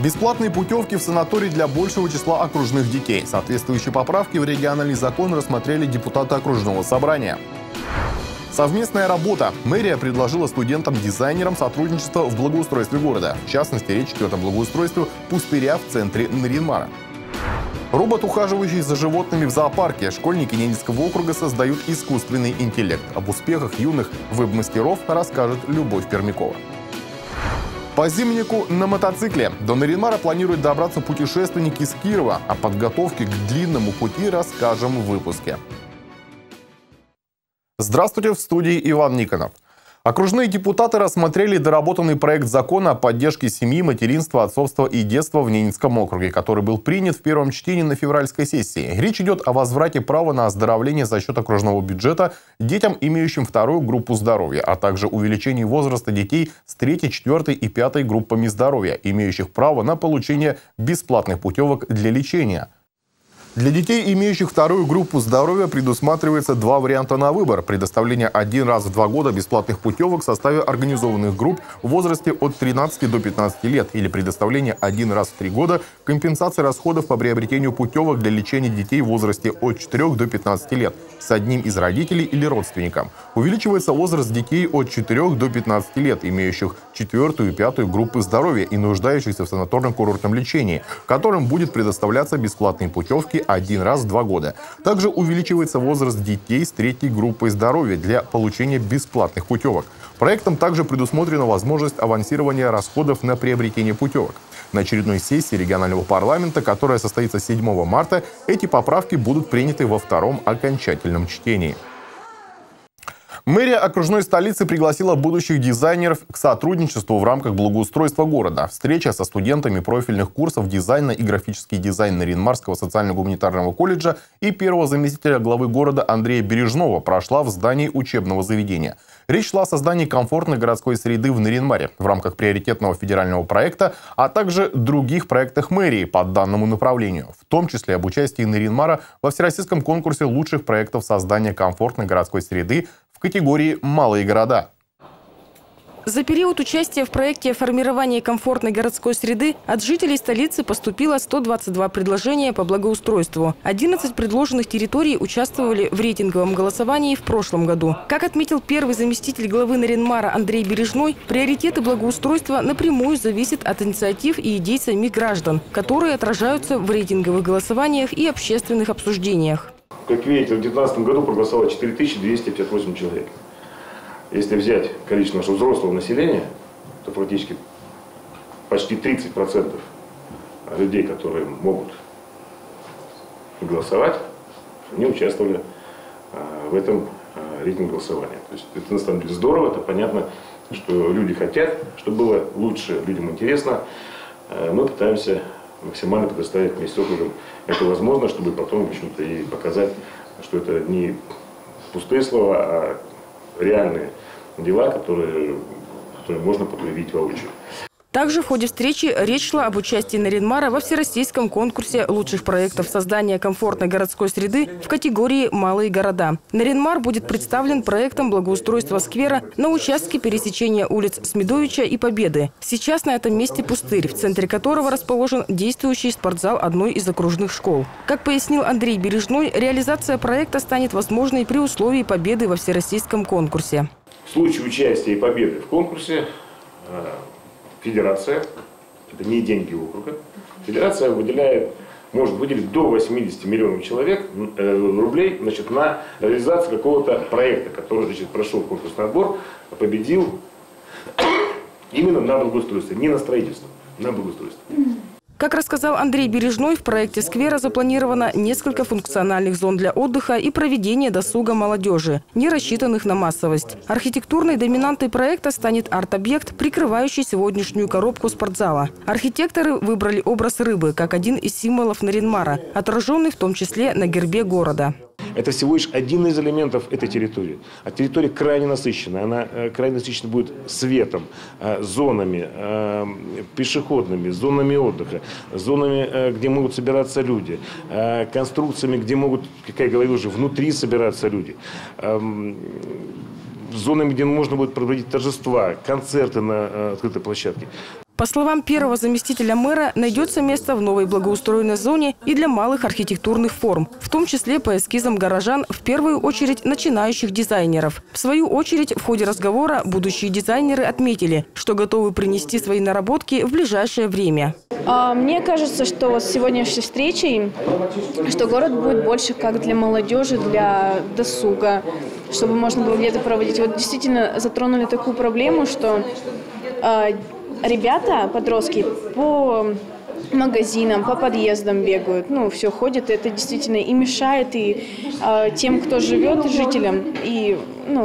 Бесплатные путевки в санаторий для большего числа окружных детей. Соответствующие поправки в региональный закон рассмотрели депутаты окружного собрания. Совместная работа. Мэрия предложила студентам-дизайнерам сотрудничество в благоустройстве города. В частности, речь идет о благоустройстве пустыря в центре Нарьян-Мара. Робот, ухаживающий за животными в зоопарке. Школьники Ненецкого округа создают искусственный интеллект. Об успехах юных веб-мастеров расскажет Любовь Пермякова. По Зимнику на мотоцикле. До Нарьян-Мара планируют добраться путешественники из Кирова. О подготовке к длинному пути расскажем в выпуске. Здравствуйте, в студии Иван Никонов. Окружные депутаты рассмотрели доработанный проект закона о поддержке семьи, материнства, отцовства и детства в Ненецком округе, который был принят в первом чтении на февральской сессии. Речь идет о возврате права на оздоровление за счет окружного бюджета детям, имеющим вторую группу здоровья, а также увеличении возраста детей с 3, 4 и 5 группами здоровья, имеющих право на получение бесплатных путевок для лечения. Для детей, имеющих вторую группу здоровья, предусматривается два варианта на выбор. Предоставление один раз в 2 года бесплатных путевок в составе организованных групп в возрасте от 13 до 15 лет или предоставление один раз в 3 года компенсации расходов по приобретению путевок для лечения детей в возрасте от 4 до 15 лет с одним из родителей или родственником. Увеличивается возраст детей от 4 до 15 лет, имеющих 4 и 5 группы здоровья и нуждающихся в санаторно-курортном лечении, которым будет предоставляться бесплатные путевки один раз в 2 года. Также увеличивается возраст детей с 3 группой здоровья для получения бесплатных путевок. Проектом также предусмотрена возможность авансирования расходов на приобретение путевок. На очередной сессии регионального парламента, которая состоится 7 марта, эти поправки будут приняты во втором окончательном чтении. Мэрия окружной столицы пригласила будущих дизайнеров к сотрудничеству в рамках благоустройства города. Встреча со студентами профильных курсов дизайна и графический дизайн Нарьян-Марского социально-гуманитарного колледжа и первого заместителя главы города Андрея Бережного прошла в здании учебного заведения. Речь шла о создании комфортной городской среды в Нарьян-Маре в рамках приоритетного федерального проекта, а также других проектах мэрии по данному направлению, в том числе об участии Нарьян-Мара во всероссийском конкурсе лучших проектов создания комфортной городской среды в категории «Малые города». За период участия в проекте формирования комфортной городской среды от жителей столицы поступило 122 предложения по благоустройству. 11 предложенных территорий участвовали в рейтинговом голосовании в прошлом году. Как отметил первый заместитель главы Нарьян-Мара Андрей Бережной, приоритеты благоустройства напрямую зависят от инициатив и идей самих граждан, которые отражаются в рейтинговых голосованиях и общественных обсуждениях. Как видите, в 2019 году проголосовало 4258 человек. Если взять количество нашего взрослого населения, то практически почти 30% людей, которые могут голосовать, они участвовали в этом рейтинге голосования. То есть это на самом деле здорово, это понятно, что люди хотят, чтобы было лучше, людям интересно. Мы пытаемся максимально предоставить вместе с округом это возможно, чтобы потом, в общем-то, и показать, что это не пустые слова, а реальные дела, которые можно проявить воочию. Также в ходе встречи речь шла об участии Нарьян-Мара во всероссийском конкурсе лучших проектов создания комфортной городской среды в категории «Малые города». Нарьян-Мар будет представлен проектом благоустройства сквера на участке пересечения улиц Смедовича и Победы. Сейчас на этом месте пустырь, в центре которого расположен действующий спортзал одной из окружных школ. Как пояснил Андрей Бережной, реализация проекта станет возможной при условии победы во всероссийском конкурсе. В случае участия и победы в конкурсе федерация, это не деньги округа, федерация может выделить до 80 миллионов рублей на реализацию какого-то проекта, который прошел конкурсный отбор, победил именно на благоустройстве, не на строительство, на благоустройство. Как рассказал Андрей Бережной, в проекте сквера запланировано несколько функциональных зон для отдыха и проведения досуга молодежи, не рассчитанных на массовость. Архитектурной доминантой проекта станет арт-объект, прикрывающий сегодняшнюю коробку спортзала. Архитекторы выбрали образ рыбы как один из символов Нарьян-Мара, отраженный в том числе на гербе города. Это всего лишь один из элементов этой территории. А территория крайне насыщенная. Она крайне насыщена будет светом, зонами пешеходными, зонами отдыха, зонами, где могут собираться люди, конструкциями, где могут, как я говорил уже, внутри собираться люди, зонами, где можно будет проводить торжества, концерты на открытой площадке. По словам первого заместителя мэра, найдется место в новой благоустроенной зоне и для малых архитектурных форм, в том числе по эскизам горожан, в первую очередь начинающих дизайнеров. В свою очередь, в ходе разговора будущие дизайнеры отметили, что готовы принести свои наработки в ближайшее время. Мне кажется, что с сегодняшней встречей, что город будет больше как для молодежи, для досуга, чтобы можно было где-то проводить. Вот действительно затронули такую проблему, что ребята, подростки, по магазинам, по подъездам бегают, все ходят, и это действительно и мешает и тем, кто живет, жителям, и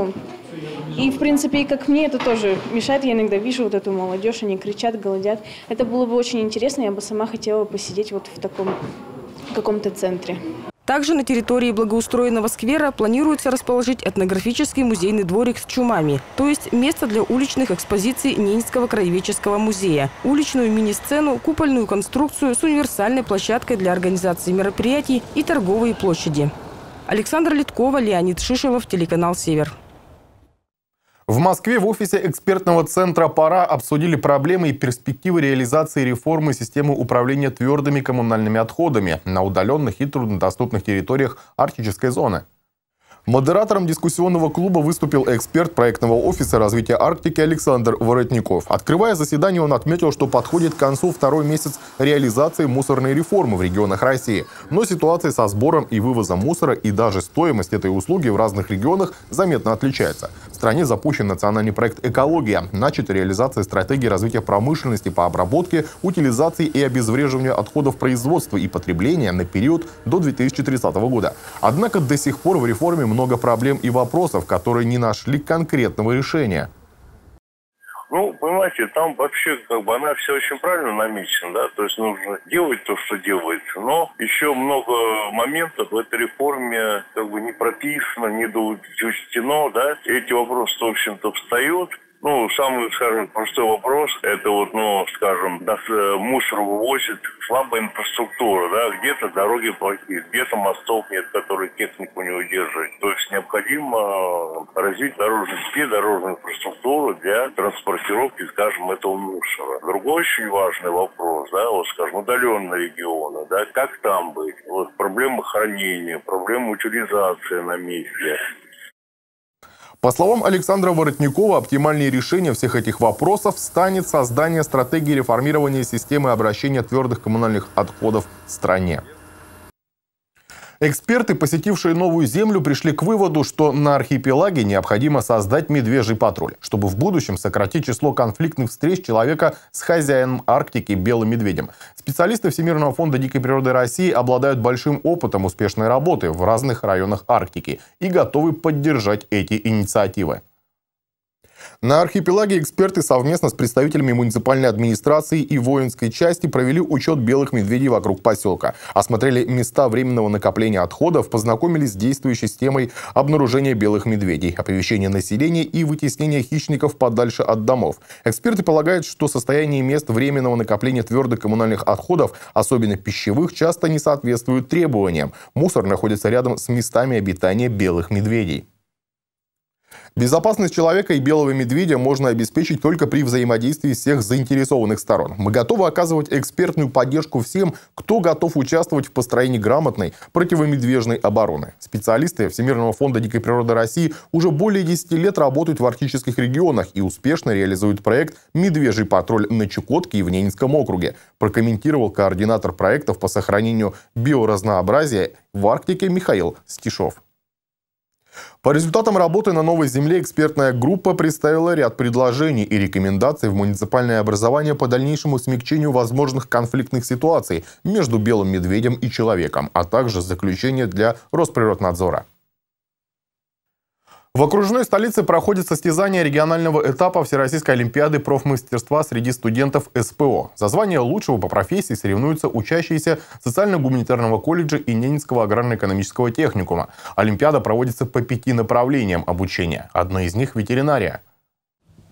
в принципе, и как мне это тоже мешает. Я иногда вижу вот эту молодежь, они кричат, голодят. Это было бы очень интересно, я бы сама хотела посидеть вот в таком каком-то центре. Также на территории благоустроенного сквера планируется расположить этнографический музейный дворик с чумами, то есть место для уличных экспозиций Ненецкого краеведческого музея, уличную мини-сцену, купольную конструкцию с универсальной площадкой для организации мероприятий и торговые площади. Александра Литкова, Леонид Шишелов, телеканал «Север». В Москве в офисе экспертного центра «Пора» обсудили проблемы и перспективы реализации реформы системы управления твердыми коммунальными отходами на удаленных и труднодоступных территориях арктической зоны. Модератором дискуссионного клуба выступил эксперт проектного офиса развития Арктики Александр Воротников. Открывая заседание, он отметил, что подходит к концу второй месяц реализации мусорной реформы в регионах России. Но ситуация со сбором и вывозом мусора и даже стоимость этой услуги в разных регионах заметно отличается. В стране запущен национальный проект «Экология». Начата реализация стратегии развития промышленности по обработке, утилизации и обезвреживанию отходов производства и потребления на период до 2030 года. Однако до сих пор в реформе много проблем и вопросов, которые не нашли конкретного решения. Понимаете, там вообще она все очень правильно намечена, да, то есть нужно делать то, что делается, но еще много моментов в этой реформе не прописано, не доучтено, да, эти вопросы, в общем-то, встают. Самый, простой вопрос, это мусор вывозит, слабая инфраструктура, да, где-то дороги плохие, где-то мостов нет, которые технику не удерживают. То есть необходимо развить дорожную инфраструктуру для транспортировки, этого мусора. Другой очень важный вопрос, да, удаленные регионы, да, как там быть? Проблема хранения, проблема утилизации на месте. По словам Александра Воротникова, оптимальное решение всех этих вопросов станет создание стратегии реформирования системы обращения твердых коммунальных отходов в стране. Эксперты, посетившие Новую Землю, пришли к выводу, что на архипелаге необходимо создать медвежий патруль, чтобы в будущем сократить число конфликтных встреч человека с хозяином Арктики белым медведем. Специалисты Всемирного фонда дикой природы России обладают большим опытом успешной работы в разных районах Арктики и готовы поддержать эти инициативы. На архипелаге эксперты совместно с представителями муниципальной администрации и воинской части провели учет белых медведей вокруг поселка, осмотрели места временного накопления отходов, познакомились с действующей системой обнаружения белых медведей, оповещения населения и вытеснения хищников подальше от домов. Эксперты полагают, что состояние мест временного накопления твердых коммунальных отходов, особенно пищевых, часто не соответствует требованиям. Мусор находится рядом с местами обитания белых медведей. Безопасность человека и белого медведя можно обеспечить только при взаимодействии всех заинтересованных сторон. Мы готовы оказывать экспертную поддержку всем, кто готов участвовать в построении грамотной противомедвежной обороны. Специалисты Всемирного фонда дикой природы России уже более 10 лет работают в арктических регионах и успешно реализуют проект «Медвежий патруль» на Чукотке и в Ненецком округе, прокомментировал координатор проектов по сохранению биоразнообразия в Арктике Михаил Стишов. По результатам работы на Новой Земле экспертная группа представила ряд предложений и рекомендаций в муниципальное образование по дальнейшему смягчению возможных конфликтных ситуаций между белым медведем и человеком, а также заключение для Росприроднадзора. В окружной столице проходит состязание регионального этапа Всероссийской олимпиады профмастерства среди студентов СПО. За звание лучшего по профессии соревнуются учащиеся социально-гуманитарного колледжа и Ненецкого аграрно-экономического техникума. Олимпиада проводится по 5 направлениям обучения. Одно из них – ветеринария.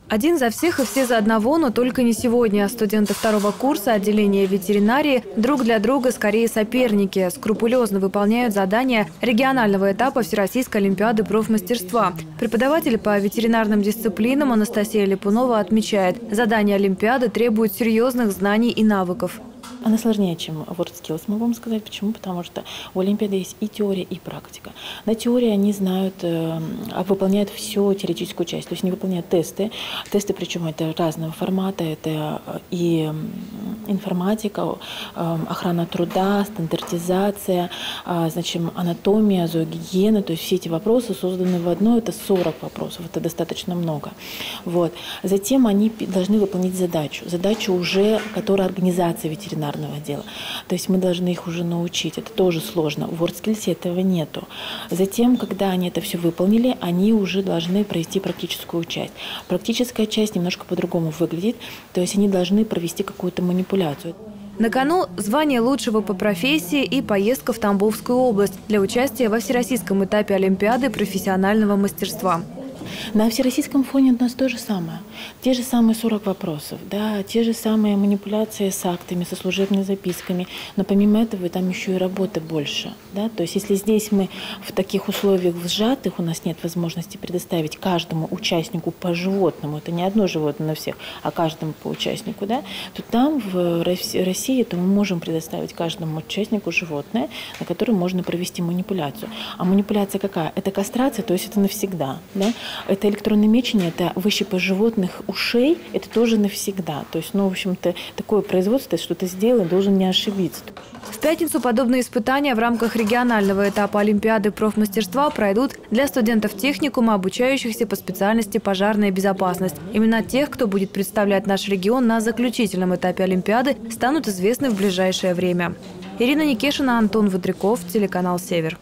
Один за всех и все за одного, но только не сегодня. Студенты второго курса отделения ветеринарии друг для друга скорее соперники. Скрупулезно выполняют задания регионального этапа Всероссийской олимпиады профмастерства. Преподаватель по ветеринарным дисциплинам Анастасия Липунова отмечает, задания олимпиады требуют серьезных знаний и навыков. Она сложнее, чем WorldSkills, могу вам сказать. Почему? Потому что у Олимпиады есть и теория, и практика. На теории они знают, выполняют всю теоретическую часть. То есть они выполняют тесты. Тесты, причем это разного формата. Это и информатика, охрана труда, стандартизация, значит, анатомия, зоогигиена. То есть все эти вопросы созданы в одно. Это 40 вопросов. Это достаточно много. Вот. Затем они должны выполнить задачу. Задачу уже, которая организация ветеринарного дела. То есть мы должны их уже научить. Это тоже сложно. В WorldSkills этого нету. Затем, когда они это все выполнили, они уже должны провести практическую часть. Практическая часть немножко по-другому выглядит. То есть они должны провести какую-то манипуляцию. На кону звание лучшего по профессии и поездка в Тамбовскую область для участия во всероссийском этапе Олимпиады профессионального мастерства. На всероссийском фоне у нас то же самое. Те же самые 40 вопросов, да, те же самые манипуляции с актами, со служебными записками. Но помимо этого там еще и работы больше. Да? То есть если здесь мы в таких условиях сжатых, у нас нет возможности предоставить каждому участнику по животному, это не одно животное на всех, а каждому по участнику, да, то там в России то мы можем предоставить каждому участнику животное, на котором можно провести манипуляцию. А манипуляция какая? Это кастрация, то есть это навсегда. Да? Это электронное мечение, это выщипы животных ушей, это тоже навсегда. То есть, ну, в общем-то, такое производство, что ты сделал, должен не ошибиться. В пятницу подобные испытания в рамках регионального этапа Олимпиады профмастерства пройдут для студентов техникума, обучающихся по специальности пожарная безопасность. Именно тех, кто будет представлять наш регион на заключительном этапе Олимпиады, станут известны в ближайшее время. Ирина Никешина, Антон Водряков, телеканал «Север».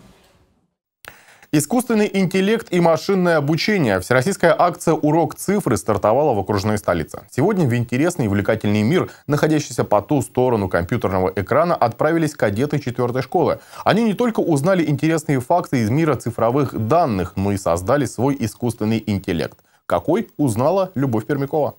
Искусственный интеллект и машинное обучение. Всероссийская акция «Урок цифры» стартовала в окружной столице. Сегодня в интересный и увлекательный мир, находящийся по ту сторону компьютерного экрана, отправились кадеты 4-й школы. Они не только узнали интересные факты из мира цифровых данных, но и создали свой искусственный интеллект. Какой, узнала Любовь Пермякова.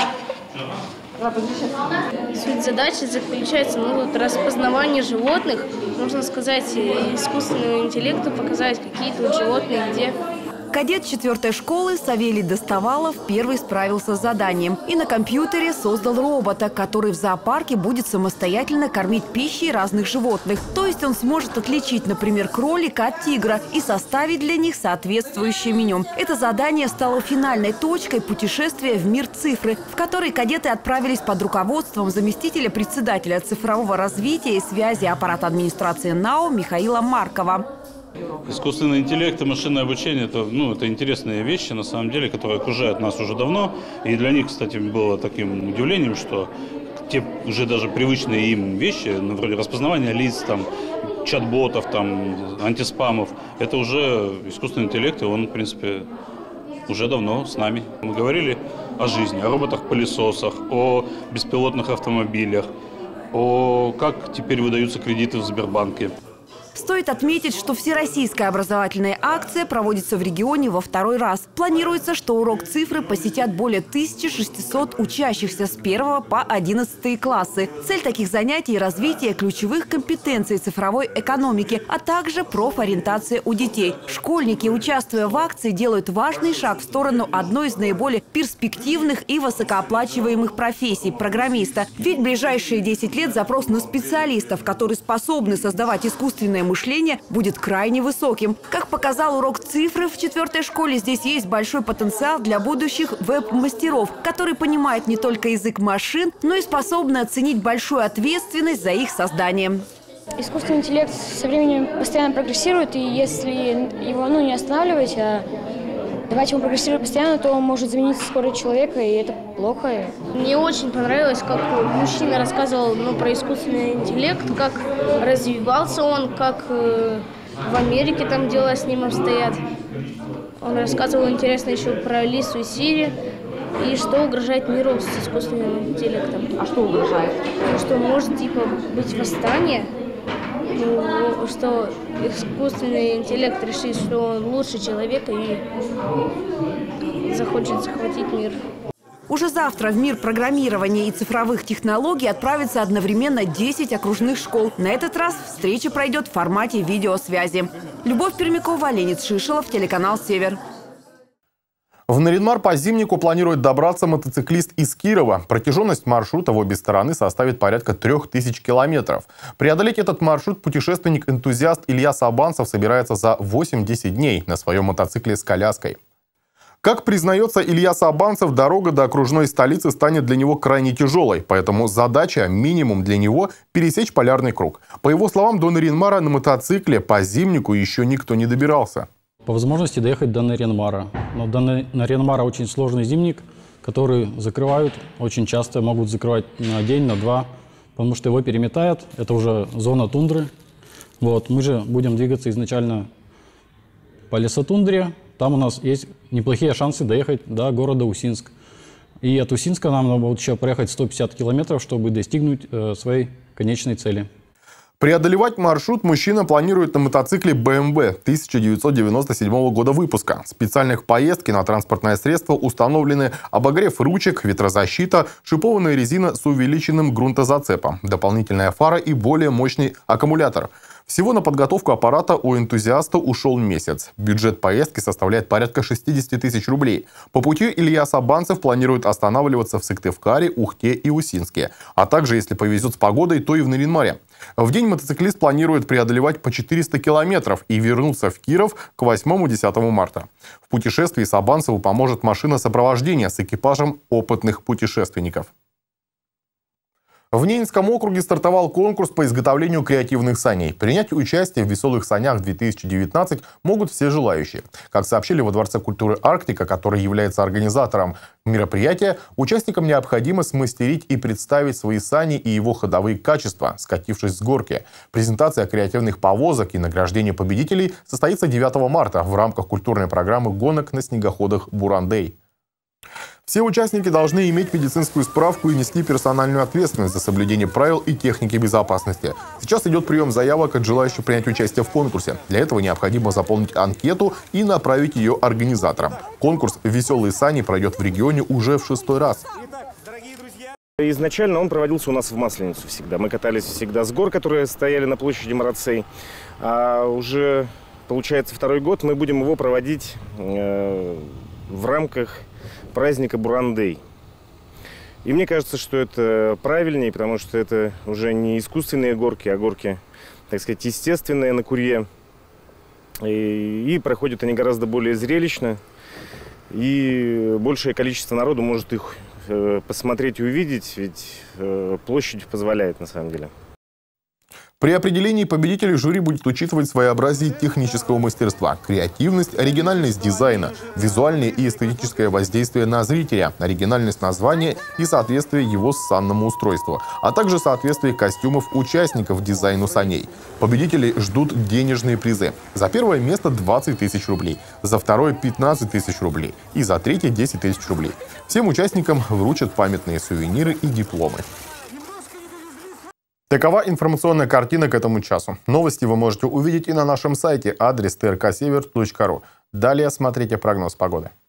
Суть задачи заключается в распознавании животных, можно сказать, искусственному интеллекту показать, какие тут животные где. Кадет 4-й школы Савелий Достовалов первый справился с заданием и на компьютере создал робота, который в зоопарке будет самостоятельно кормить пищей разных животных. То есть он сможет отличить, например, кролика от тигра и составить для них соответствующее меню. Это задание стало финальной точкой путешествия в мир цифры, в который кадеты отправились под руководством заместителя председателя цифрового развития и связи аппарата администрации НАО Михаила Маркова. Искусственный интеллект и машинное обучение – это интересные вещи, на самом деле, которые окружают нас уже давно. И для них, кстати, было таким удивлением, что те уже даже привычные им вещи, вроде распознавания лиц, чат-ботов, антиспамов, это уже искусственный интеллект, и он, в принципе, уже давно с нами. Мы говорили о жизни, о роботах-пылесосах, о беспилотных автомобилях, о как теперь выдаются кредиты в Сбербанке. Стоит отметить, что всероссийская образовательная акция проводится в регионе во второй раз. Планируется, что урок цифры посетят более 1600 учащихся с 1 по 11 классы. Цель таких занятий – развитие ключевых компетенций цифровой экономики, а также профориентация у детей. Школьники, участвуя в акции, делают важный шаг в сторону одной из наиболее перспективных и высокооплачиваемых профессий – программиста. Ведь в ближайшие 10 лет запрос на специалистов, которые способны создавать искусственное мышление, будет крайне высоким. Как показал урок цифры в 4-й школе, здесь есть большой потенциал для будущих веб-мастеров, которые понимают не только язык машин, но и способны оценить большую ответственность за их создание. Искусственный интеллект со временем постоянно прогрессирует, и если его не останавливать, а давать ему прогрессировать постоянно, то он может заменить скорость человека, и это плохо. Мне очень понравилось, как мужчина рассказывал про искусственный интеллект, как развивался он, как в Америке там дела с ним обстоят. Он рассказывал интересно еще про Алису и Сири, и что угрожает миру с искусственным интеллектом. А что угрожает? Что может быть восстание. Что искусственный интеллект решит, что он лучше человека и захочет захватить мир. Уже завтра в мир программирования и цифровых технологий отправится одновременно 10 окружных школ. На этот раз встреча пройдет в формате видеосвязи. Любовь Пермякова, Леонид Шишелов, телеканал «Север». В Нарьян-Мар по Зимнику планирует добраться мотоциклист из Кирова. Протяженность маршрута в обе стороны составит порядка 3000 километров. Преодолеть этот маршрут путешественник-энтузиаст Илья Сабанцев собирается за 8-10 дней на своем мотоцикле с коляской. Как признается Илья Сабанцев, дорога до окружной столицы станет для него крайне тяжелой. Поэтому задача минимум для него – пересечь полярный круг. По его словам, до Нарьян-Мара на мотоцикле по Зимнику еще никто не добирался. По возможности доехать до Нарьян-Мара. Но до Нарьян-Мара очень сложный зимник, который закрывают. Очень часто могут закрывать на день, на два, потому что его переметает. Это уже зона тундры. Вот. Мы же будем двигаться изначально по лесотундре. Там у нас есть неплохие шансы доехать до города Усинск. И от Усинска нам надо будет еще проехать 150 километров, чтобы достигнуть своей конечной цели. Преодолевать маршрут мужчина планирует на мотоцикле BMW 1997 года выпуска. В специальных поездки на транспортное средство установлены обогрев ручек, ветрозащита, шипованная резина с увеличенным грунтозацепом, дополнительная фара и более мощный аккумулятор. Всего на подготовку аппарата у энтузиаста ушел месяц. Бюджет поездки составляет порядка 60 тысяч рублей. По пути Илья Сабанцев планирует останавливаться в Сыктывкаре, Ухте и Усинске. А также, если повезет с погодой, то и в Нарьян-Маре. В день мотоциклист планирует преодолевать по 400 километров и вернуться в Киров к 8-10 марта. В путешествии Сабанцеву поможет машина сопровождения с экипажем опытных путешественников. В Ненецком округе стартовал конкурс по изготовлению креативных саней. Принять участие в «Веселых санях-2019» могут все желающие. Как сообщили во Дворце культуры «Арктика», который является организатором мероприятия, участникам необходимо смастерить и представить свои сани и его ходовые качества, скатившись с горки. Презентация креативных повозок и награждение победителей состоится 9 марта в рамках культурной программы гонок на снегоходах «Буран-Дэй». Все участники должны иметь медицинскую справку и нести персональную ответственность за соблюдение правил и техники безопасности. Сейчас идет прием заявок от желающих принять участие в конкурсе. Для этого необходимо заполнить анкету и направить ее организаторам. Конкурс «Веселые сани» пройдет в регионе уже в 6-й раз. Изначально он проводился у нас в Масленицу всегда. Мы катались всегда с гор, которые стояли на площади Марацей. А уже, получается, 2-й год мы будем его проводить в рамках праздника Буран-Дэй. И мне кажется, что это правильнее, потому что это уже не искусственные горки, а горки, так сказать, естественные на Курье. И проходят они гораздо более зрелищно. И большее количество народу может их посмотреть и увидеть, ведь площадь позволяет на самом деле. При определении победителей жюри будет учитывать своеобразие технического мастерства, креативность, оригинальность дизайна, визуальное и эстетическое воздействие на зрителя, оригинальность названия и соответствие его санному устройству, а также соответствие костюмов участников дизайну саней. Победителей ждут денежные призы. За первое место 20 тысяч рублей, за второе 15 тысяч рублей и за третье 10 тысяч рублей. Всем участникам вручат памятные сувениры и дипломы. Такова информационная картина к этому часу. Новости вы можете увидеть и на нашем сайте, адрес trksevер.ru. Далее смотрите прогноз погоды.